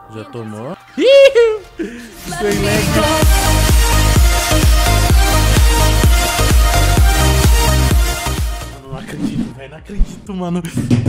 Já tomou. Sem lag. Não acredito, velho. Não acredito, mano.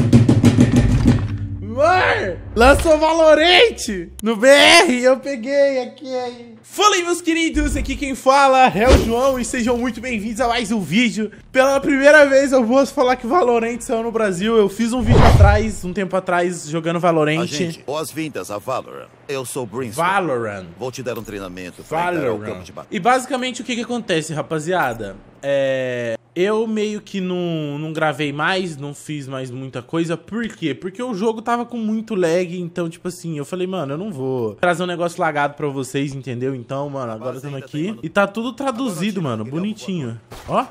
Mano, lançou Valorant no BR, eu peguei aqui aí. Fala aí, meus queridos, aqui quem fala é o João e sejam muito bem-vindos a mais um vídeo. Pela primeira vez eu vou falar que Valorant saiu no Brasil. Eu fiz um vídeo atrás, um tempo atrás, jogando Valorant. Gente, boas-vindas a Valorant. Eu sou o Brimstone. Valorant. Vou te dar um treinamento para entrar ao campo de batalha. E basicamente o que acontece, rapaziada? Eu meio que não gravei mais, não fiz mais muita coisa. Por quê? Porque o jogo tava com muito lag, então, tipo assim, eu falei, mano, eu não vou trazer um negócio lagado pra vocês, entendeu? Então, mano, agora estamos aqui. E tá tudo traduzido, mano, bonitinho. Ó.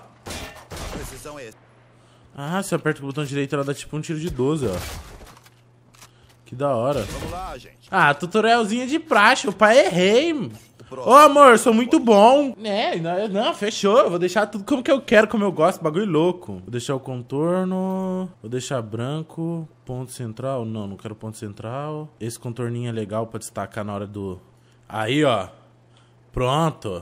Ah, você aperta o botão direito, ela dá tipo um tiro de 12, ó. Que da hora. Vamos lá, gente. Ah, tutorialzinho de praxe, o pai errei. Ô, amor, sou muito bom. Não, fechou. Eu vou deixar tudo como que eu quero, como eu gosto. Bagulho louco. Vou deixar o contorno. Vou deixar branco. Ponto central. Não quero ponto central. Esse contorninho é legal pra destacar na hora do... Aí, ó. Pronto.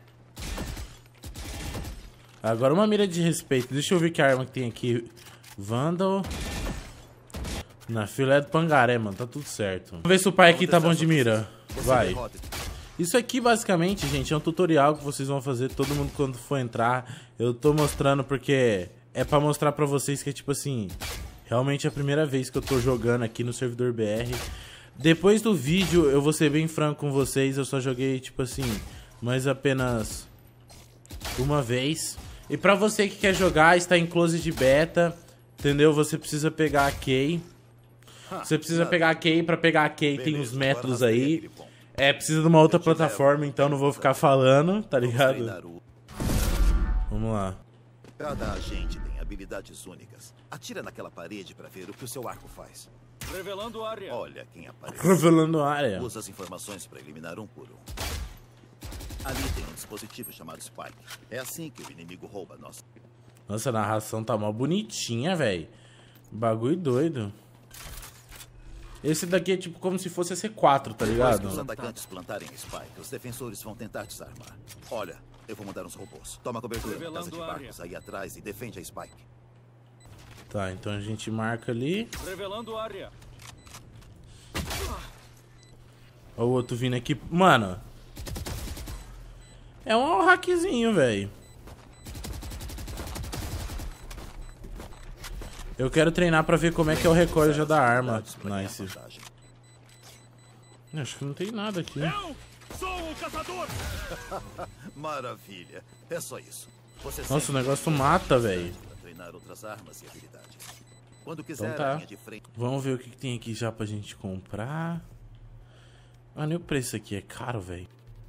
Agora uma mira de respeito. Deixa eu ver que arma que tem aqui. Vandal. Na filé do pangaré, mano. Tá tudo certo. Vamos ver se o pai aqui tá bom de mira. Vai. Isso aqui, basicamente, gente, é um tutorial que vocês vão fazer todo mundo quando for entrar. Eu tô mostrando porque é pra mostrar pra vocês que é, tipo assim, realmente é a primeira vez que eu tô jogando aqui no servidor BR. Depois do vídeo, eu vou ser bem franco com vocês, eu só joguei, tipo assim, mas apenas uma vez. E pra você que quer jogar, está em close de beta, entendeu? Você precisa pegar a key. Você precisa pegar a key, pra pegar a key tem os métodos aí. Precisa de uma outra plataforma, então não vou ficar falando, tá ligado? Vamos lá. Cada agente tem habilidades únicas. Atira naquela parede pra ver o que o seu arco faz. Revelando área. Olha quem aparece. Revelando área. Usa as informações pra eliminar um por um. Ali tem um dispositivo chamado Spike. É assim que o inimigo rouba nossa. Nossa, a narração tá mó bonitinha, velho. Bagulho doido. Esse daqui é tipo como se fosse a C4, tá ligado? Depois que os atacantes plantarem a Spike, os defensores vão tentar desarmar. Olha, eu vou mandar uns robôs. Toma cobertura na casa de barcos aí atrás e defende a Spike. Tá, então a gente marca ali. Revelando área. Ó o outro vindo aqui. Mano. É um hackzinho, velho. Eu quero treinar pra ver como é que é o recoil já da arma. Nice. Acho que não tem nada aqui. Eu sou o caçador. Maravilha. É só isso. Nossa, o negócio mata, velho. Treinar outras armas e habilidades. Quando Então quiser, tá. linha de frente. Vamos ver o que tem aqui já pra gente comprar. Mano, e o preço aqui? É caro, velho.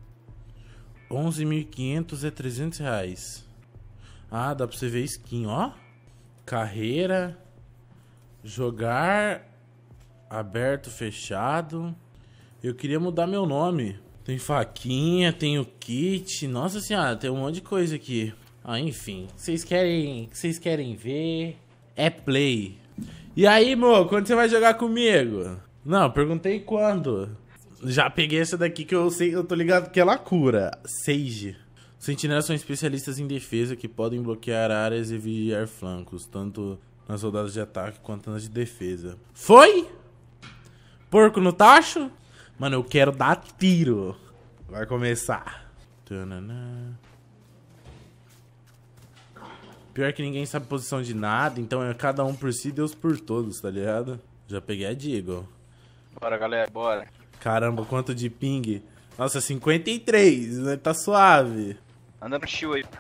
11.500 é 300 reais. Ah, dá pra você ver skin, ó. Carreira. Jogar. Aberto, fechado. Eu queria mudar meu nome. Tem faquinha, tem o kit. Nossa senhora, tem um monte de coisa aqui. Ah, enfim. Vocês querem ver? É play. E aí, mo, quando você vai jogar comigo? Não, perguntei quando. Já peguei essa daqui que eu sei, eu tô ligado que ela cura. Sage. Os sentinelas são especialistas em defesa que podem bloquear áreas e vigiar flancos, tanto nas rodadas de ataque quanto nas de defesa. Foi? Porco no tacho? Mano, eu quero dar tiro. Vai começar. Tanana. Pior que ninguém sabe posição de nada, então é cada um por si, Deus por todos, tá ligado? Já peguei a Deagle. Bora, galera, bora. Caramba, quanto de ping. Nossa, 53, né? Tá suave. Anda no shield aí.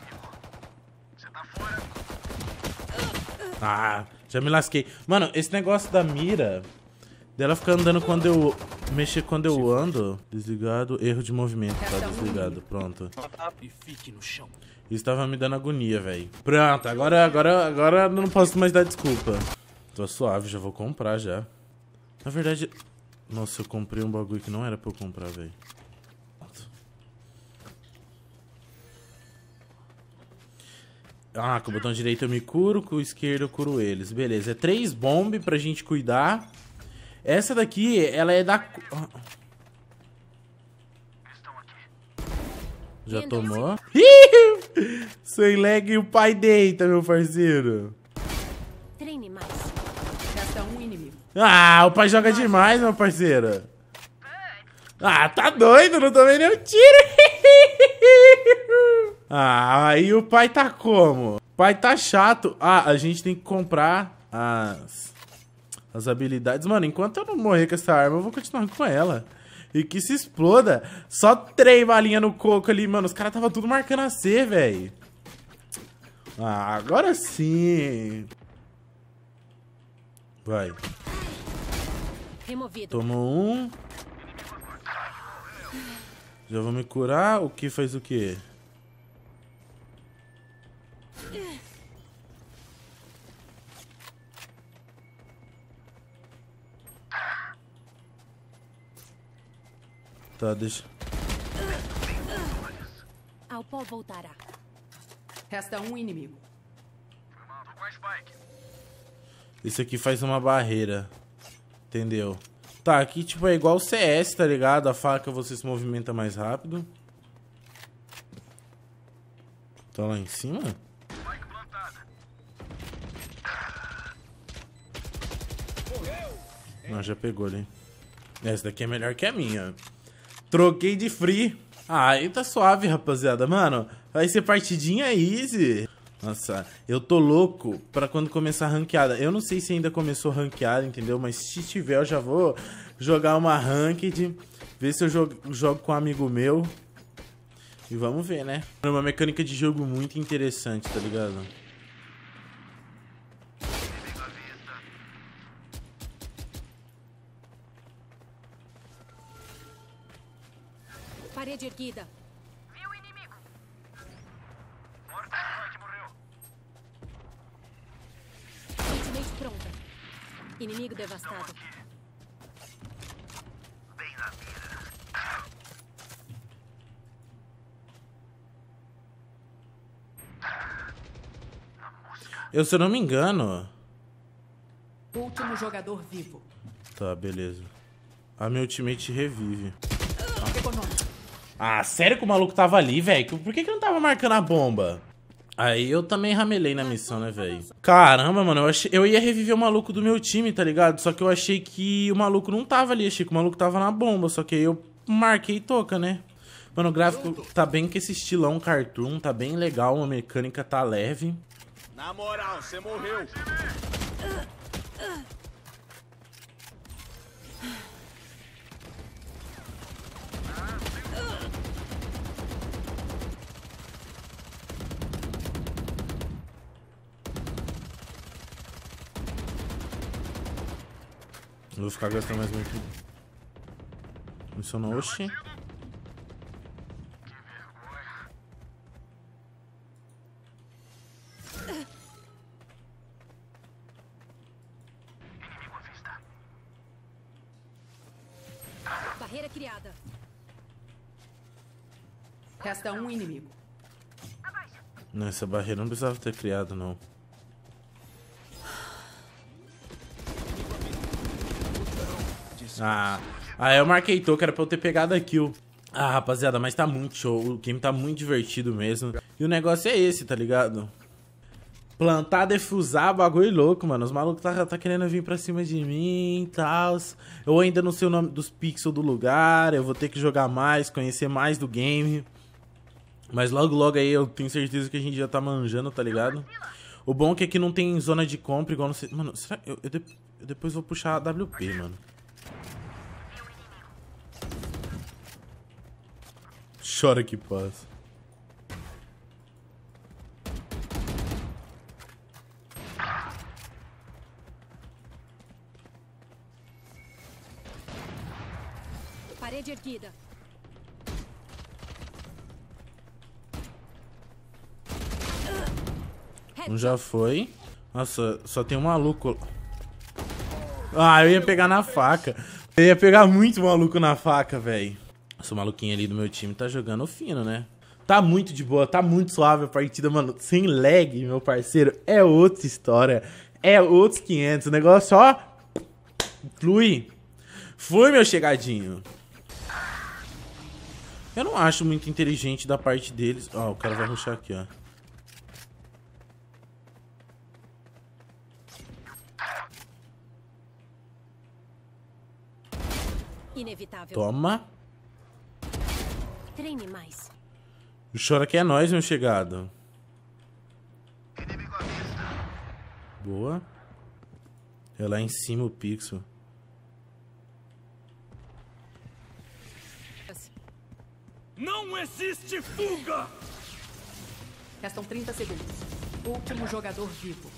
Ah, já me lasquei. Mano, esse negócio da mira, dela ficar andando quando eu... Mexer quando eu ando. Desligado, erro de movimento, tá desligado, pronto. E fique no chão. Isso tava me dando agonia, velho. Pronto, agora não posso mais dar desculpa. Tô suave, já vou comprar já. Na verdade... Nossa, eu comprei um bagulho que não era pra eu comprar, velho. Ah, com o botão direito eu me curo, com o esquerdo eu curo eles. Beleza, é 3 bombas pra gente cuidar. Essa daqui, ela é da... Já tomou? Sem lag o pai deita, meu parceiro. Treine mais. Resta um inimigo. Ah, o pai joga demais, meu parceiro. Ah, tá doido, não tomei nem um tiro. Ah, aí o pai tá como? O pai tá chato. Ah, a gente tem que comprar as habilidades. Mano, enquanto eu não morrer com essa arma, eu vou continuar com ela. E que se exploda. Só 3 balinhas no coco ali, mano. Os caras tava tudo marcando a C, velho. Ah, agora sim. Vai. Removido. Tomou um. Já vou me curar. O que faz o quê? Tá, deixa. Ao pó voltará. Resta um inimigo. Esse aqui faz uma barreira. Entendeu? Tá, aqui tipo é igual o CS, tá ligado? A faca você se movimenta mais rápido. Tá lá em cima? Não, já pegou ali. Essa daqui é melhor que a minha. Troquei de free. Ah, aí tá suave, rapaziada. Mano, vai ser partidinha easy. Nossa, eu tô louco pra quando começar a ranqueada. Eu não sei se ainda começou ranqueada, entendeu? Mas se tiver, eu já vou jogar uma ranked. Ver se eu jogo com um amigo meu. E vamos ver, né? É uma mecânica de jogo muito interessante, tá ligado? Parede erguida. Viu o inimigo? Ultimate pronta. Inimigo devastado. Eu, se eu não me engano... Último jogador vivo. Tá, beleza. A minha ultimate revive. Econômico. Ah, sério que o maluco tava ali, velho? Por que não tava marcando a bomba? Aí eu também ramelei na missão, né, velho? Caramba, mano, eu ia reviver o maluco do meu time, tá ligado? Só que eu achei que o maluco não tava ali, achei que o maluco tava na bomba. Só que aí eu marquei toca, né? Mano, o gráfico tá bem com esse estilão cartoon, tá bem legal, a mecânica tá leve. Na moral, você morreu. Não vou ficar gastando mais muito. Funcionou, oxi. Barreira criada. Resta um inimigo. Não, essa barreira não precisava ter criado, não. Ah, eu marquei toque, era pra eu ter pegado a kill. Ah, rapaziada, mas tá muito show. O game tá muito divertido mesmo. E o negócio é esse, tá ligado? Plantar, defusar, bagulho louco, mano. Os malucos tá querendo vir pra cima de mim e tal. Eu ainda não sei o nome dos pixels do lugar. Eu vou ter que jogar mais, conhecer mais do game. Mas logo, logo aí eu tenho certeza que a gente já tá manjando, tá ligado? O bom é que aqui não tem zona de compra igual no... Mano, será que eu depois vou puxar a WP, mano. Chora que passa. Parede erguida. Um já foi. Nossa, só tem um maluco. Ah, eu ia pegar na faca. Eu ia pegar muito maluco na faca, velho. Esse maluquinho ali do meu time tá jogando fino, né? Tá muito de boa, tá muito suave a partida, mano. Sem lag, meu parceiro. É outra história. É outros 500. O negócio, ó... Fui, meu chegadinho. Eu não acho muito inteligente da parte deles. Ó, o cara vai rushar aqui, ó. Inevitável. Toma. Treine mais. O chora que é nós, meu chegado. Boa. É lá em cima o pixel. Não existe fuga! Restam 30 segundos. Último jogador vivo.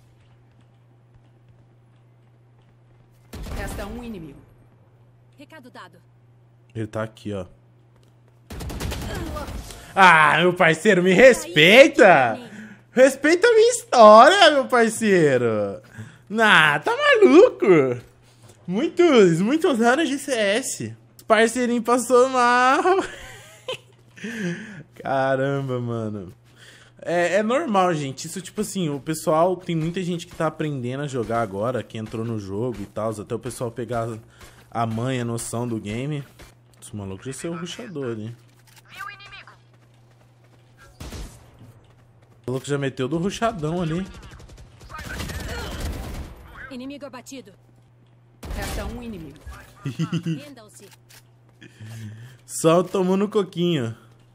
Resta um inimigo. Recado dado. Ele tá aqui, ó. Ah, meu parceiro, me respeita! Respeita a minha história, meu parceiro! Nah, tá maluco? Muitos anos de CS. Parceirinho passou mal. Caramba, mano. É normal, gente. Isso, tipo assim, o pessoal... Tem muita gente que tá aprendendo a jogar agora, que entrou no jogo e tal. Até o pessoal pegar a manha, a noção do game. Esse maluco já saiu o rushador ali. O maluco já meteu do rushadão ali. Inimigo abatido. Resta um inimigo. Rendam-se. Só tomou no coquinho.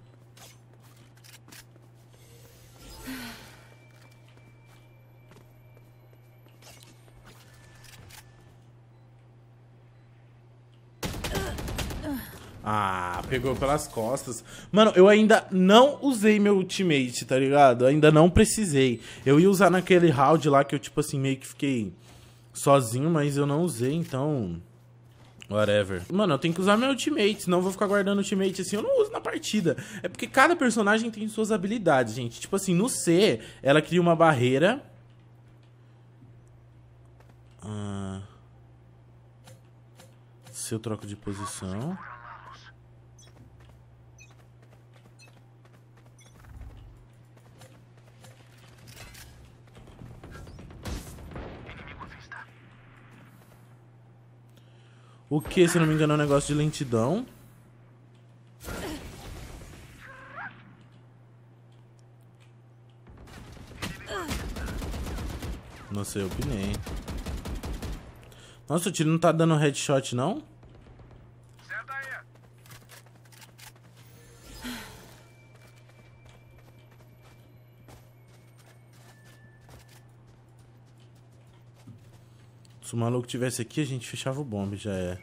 Ah, pegou pelas costas. Mano, eu ainda não usei meu ultimate, tá ligado? Eu ainda não precisei. Eu ia usar naquele round lá que eu, tipo assim, meio que fiquei sozinho, mas eu não usei, então... Whatever. Mano, eu tenho que usar meu ultimate, senão eu vou ficar guardando ultimate assim. Eu não uso na partida. É porque cada personagem tem suas habilidades, gente. Tipo assim, no C, ela cria uma barreira. Se eu troco de posição... O que, se não me engano, é um negócio de lentidão. Não sei, eu opinei. Nossa, o tiro não tá dando headshot, não? Senta aí. Se o maluco tivesse aqui, a gente fechava o bombe, já é.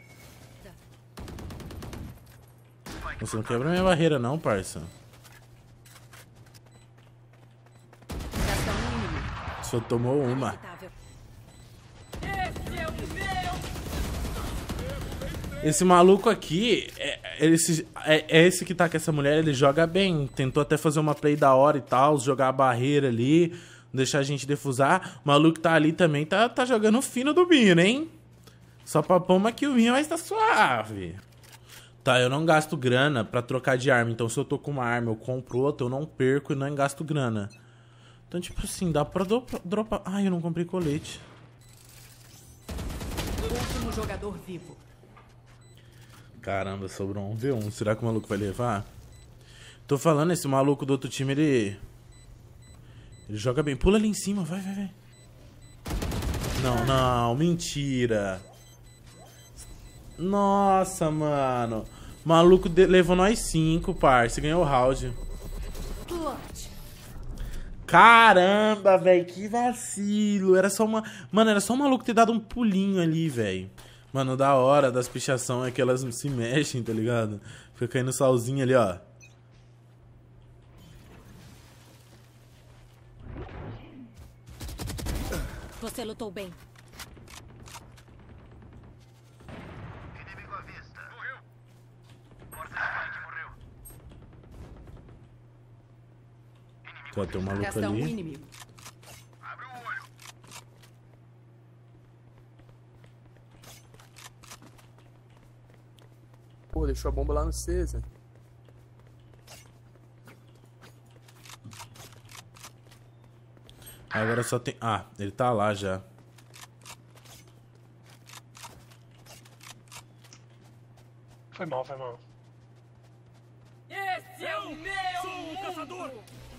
Você não quebra minha barreira não, parça. Resta um inimigo. Só tomou uma. Inevitável. Esse maluco aqui, esse que tá com essa mulher, ele joga bem. Tentou até fazer uma play da hora e tal, jogar a barreira ali, deixar a gente defusar. O maluco que tá ali também tá jogando fino do Bino, hein? Só papão uma killzinha, mas tá suave. Tá, eu não gasto grana pra trocar de arma. Então se eu tô com uma arma, eu compro outra, eu não perco e não gasto grana. Então, tipo assim, dá pra dropar... Ai, eu não comprei colete. Último jogador vivo. Caramba, sobrou um V1. Será que o maluco vai levar? Tô falando, esse maluco do outro time, ele joga bem. Pula ali em cima, vai. Não, mentira. Nossa, mano. Maluco levou nós 5, parça. Ganhou o round. Caramba, velho, que vacilo. Era só uma... Mano, era só um maluco ter dado um pulinho ali, velho. Mano, da hora das pichação é que elas se mexem, tá ligado? Fica caindo solzinho ali, ó. Você lutou bem. Inimigo à vista. Morreu. Porta de frente morreu. Só tem um maluco Resta um ali. inimigo. Abre o olho. Pô, deixou a bomba lá no C, Zé. Agora só tem... Ah, ele tá lá já. Foi mal, foi mal. Esse é o meu caçador!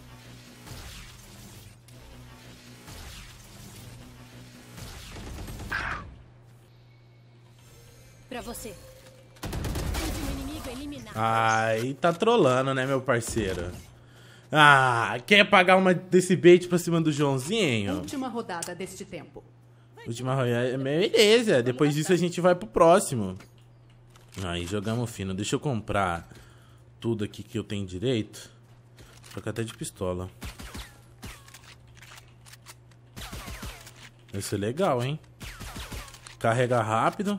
Pra você. Último inimigo eliminado. Ai, tá trolando, né, meu parceiro? Ah, quer pagar uma desse bait pra cima do Joãozinho? Última rodada deste tempo. Última rodada, beleza. Depois disso a gente vai pro próximo. Aí, jogamos fino. Deixa eu comprar tudo aqui que eu tenho direito. Vou trocar até de pistola. Vai ser legal, hein? Carrega rápido.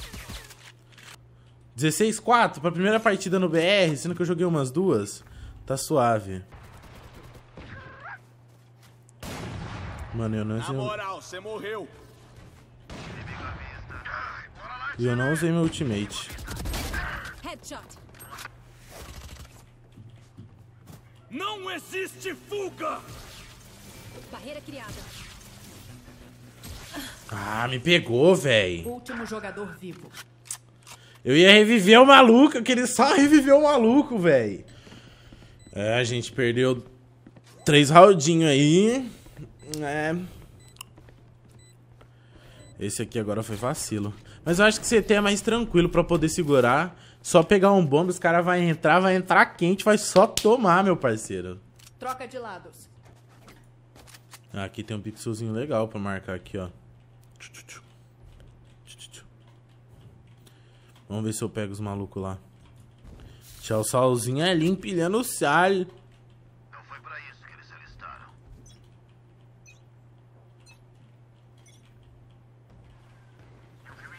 16-4 pra primeira partida no BR, sendo que eu joguei umas duas. Tá suave. Mano, eu não usei... Na moral, você morreu. E eu não usei meu ultimate. Headshot. Não existe fuga! Barreira criada. Ah, me pegou, véi. Último jogador vivo. Eu ia reviver o maluco, eu queria só reviver o maluco, véi. É, a gente perdeu 3 roundinhos aí. É. Esse aqui agora foi vacilo. Mas eu acho que CT é mais tranquilo pra poder segurar. Só pegar um bombe, os caras vai entrar quente, vai só tomar, meu parceiro. Troca de lados. Aqui tem um pixelzinho legal pra marcar aqui, ó. Vamos ver se eu pego os malucos lá. Tchau, Salzinho ali empilhando o sal. Não foi pra isso que eles se alistaram. Eu vi o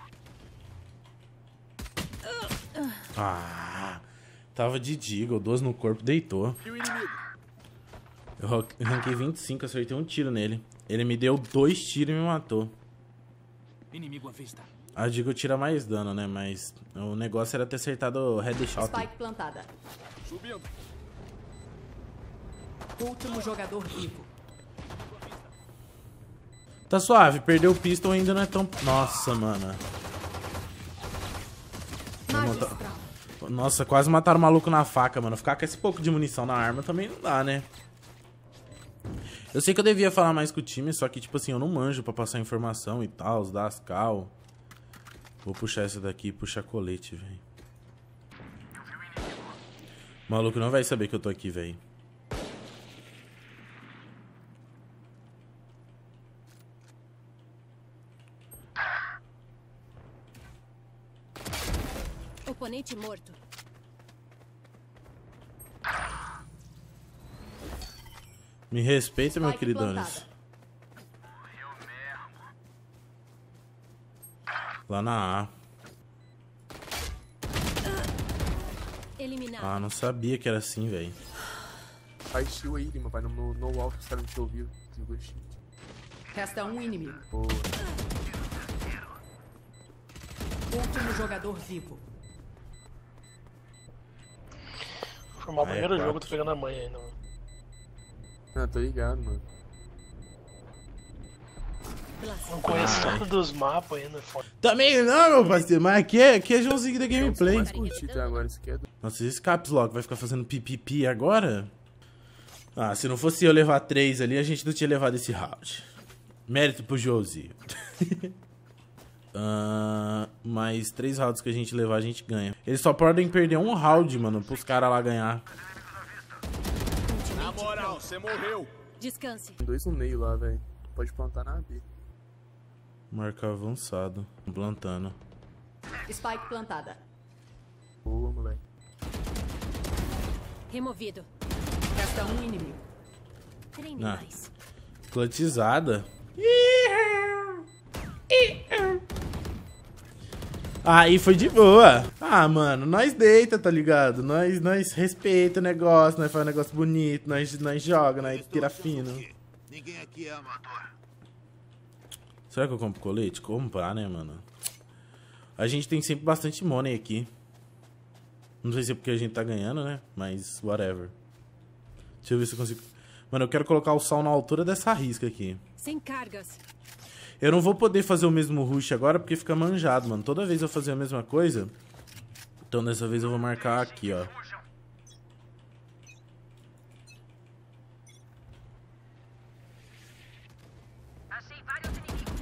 inimigo. Ah, tava de Deagle, 12 no corpo, deitou. E o inimigo? Eu ranquei 25, acertei um tiro nele. Ele me deu 2 tiros e me matou. Inimigo à vista. A Deagle tira mais dano, né? Mas o negócio era ter acertado o headshot. Spike plantada. Subindo. Último jogador vivo. Tá suave, perdeu o pistol ainda não é tão... Nossa, mano. Magistral. Nossa, quase mataram o maluco na faca, mano. Ficar com esse pouco de munição na arma também não dá, né? Eu sei que eu devia falar mais com o time, só que, tipo assim, eu não manjo pra passar informação e tal, dar as cal. Vou puxar essa daqui e puxar colete, velho. O maluco não vai saber que eu tô aqui, velho. Oponente morto. Me respeita, meu Spike queridones. plantada. Lá na A. Eliminado. Ah, não sabia que era assim, velho. Faz shield aí, Lima. Vai no wall que os caras não te ouviram. Desligou o shield. Resta um inimigo. Boa. Último jogador vivo. Foi mal o Ah, é primeiro jogo, 4. tô pegando a manha ainda. Mano. Ah, tô ligado, mano. Não conheço nada dos mapas ainda, foda. Também não, meu parceiro, mas aqui é Joãozinho da gameplay. Mais curti até agora, isso aqui é do... Nossa, esse Caps Lock vai ficar fazendo pipipi agora? Ah, se não fosse eu levar 3 ali, a gente não tinha levado esse round. Mérito pro Joãozinho. Mais 3 rounds que a gente levar, a gente ganha. Eles só podem perder um round, mano, pros caras lá ganhar. Na moral, você morreu. Descanse. Tem 2 no meio lá, velho. Pode plantar na B. Marcar avançado. Plantando. Spike plantada. Boa, moleque. Removido. Resta um inimigo. Treine Ah. mais. Clutchizada. Aí foi de boa. Ah, mano, nós deita, tá ligado? Nós respeita o negócio, nós faz um negócio bonito, nós joga, nós tira fino. Ninguém aqui é amador. Será que eu compro colete? Comprar, né, mano? A gente tem sempre bastante money aqui. Não sei se é porque a gente tá ganhando, né? Mas, whatever. Deixa eu ver se eu consigo... Mano, eu quero colocar o sal na altura dessa risca aqui. Sem cargas. Eu não vou poder fazer o mesmo rush agora porque fica manjado, mano. Toda vez eu fazer a mesma coisa, Então dessa vez eu vou marcar aqui, ó. Achei vários inimigos.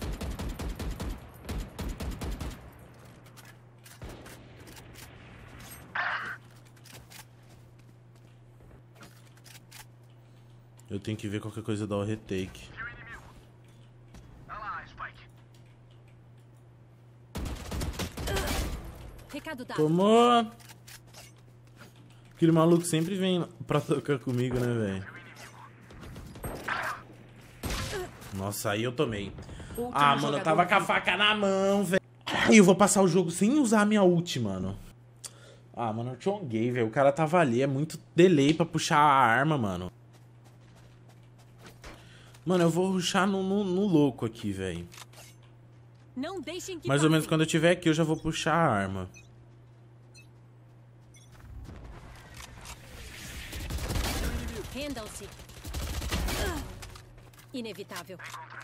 Eu tenho que ver qualquer coisa dar o retake. Viu o inimigo? Olha lá, Spike. Recado dado. Tomou! Aquele maluco sempre vem pra tocar comigo, né, velho? Nossa, aí eu tomei. Último Ah, mano, eu jogador tava com a vivo. faca na mão, velho. E eu vou passar o jogo sem usar a minha ult, mano. Ah, mano, eu chonguei, velho. O cara tava ali. É muito delay pra puxar a arma, mano. Mano, eu vou rushar no louco aqui, velho. Não deixem que Mais ou menos passe. quando eu tiver aqui, eu já vou puxar a arma. Rendam-se. Inevitável.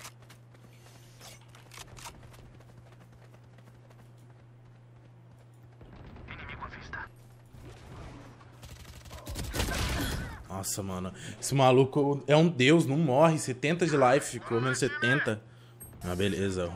Inimigo à vista. Nossa, mano. Esse maluco é um deus, não morre. 70 de life, ficou menos 70. Ah, beleza.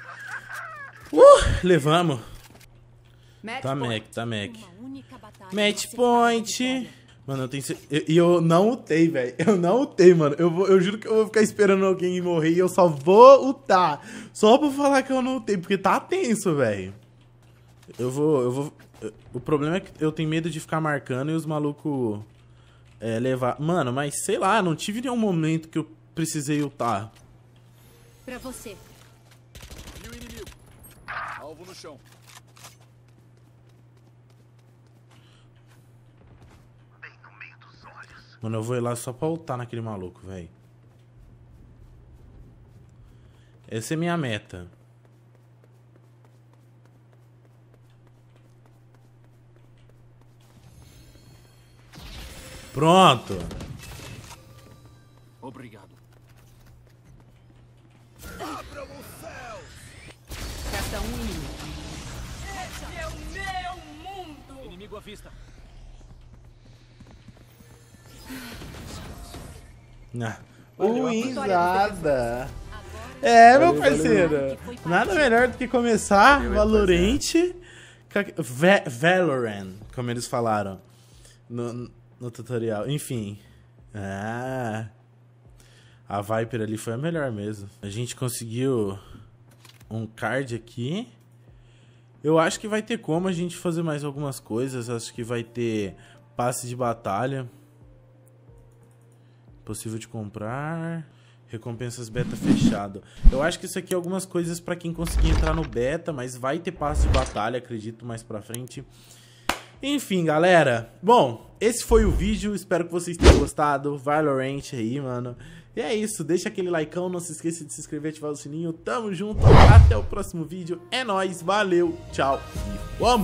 Levamos. Match Tá point. Mac, tá Mac. Uma única batalha. Match Você point. vitória. Mano, eu tenho certeza. E eu não ultei, velho. Eu não ultei, mano. Eu juro que eu vou ficar esperando alguém morrer e eu só vou ultar. Só pra falar que eu não ultei, porque tá tenso, velho. Eu vou. O problema é que eu tenho medo de ficar marcando e os malucos levar. Mano, mas sei lá, não tive nenhum momento que eu precisei ultar. Pra você. Viu o inimigo? Alvo no chão. Bem no meio dos olhos. Mano, eu vou ir lá só pra ultar naquele maluco, velho. Essa é minha meta. Pronto. Obrigado. Resta um inimigo. Inimigo à vista. Risada. É, meu parceiro. Nada melhor do que começar Valorant. Valorant, como eles falaram no tutorial. Enfim. Ah. A Viper ali foi a melhor mesmo. A gente conseguiu um card aqui. Eu acho que vai ter como a gente fazer mais algumas coisas. Acho que vai ter passe de batalha. Possível de comprar. Recompensas beta fechado. Eu acho que isso aqui é algumas coisas pra quem conseguir entrar no beta, mas vai ter passe de batalha, acredito, mais pra frente. Enfim, galera. Bom, esse foi o vídeo. Espero que vocês tenham gostado. Valorant aí, mano. E é isso. Deixa aquele likeão. Não se esqueça de se inscrever e ativar o sininho. Tamo junto. Até o próximo vídeo. É nóis. Valeu. Tchau. E vamos!